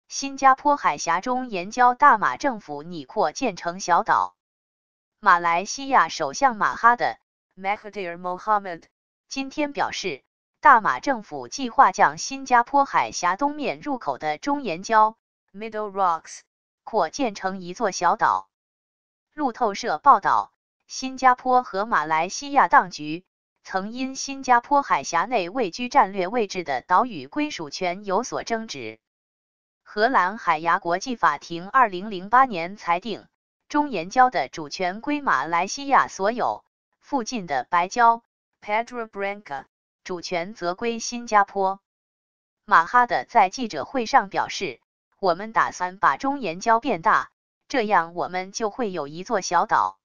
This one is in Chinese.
新加坡海峡中沿礁大马政府拟扩建成小岛。马来西亚首相马哈德 Mahathir Mohamad 今天表示，大马政府计划将新加坡海峡东面入口的中沿礁 Middle Rocks 扩建成一座小岛。路透社报道，新加坡和马来西亚当局曾因新加坡海峡内位居战略位置的岛屿归属权有所争执。荷兰海牙国际法庭2008年裁定，中沿礁的主权归马来西亚所有，附近的白礁 Pedra Branca 主权则归新加坡。马哈德在记者会上表示，我们打算把中沿礁变大，这样我们就会有一座小岛。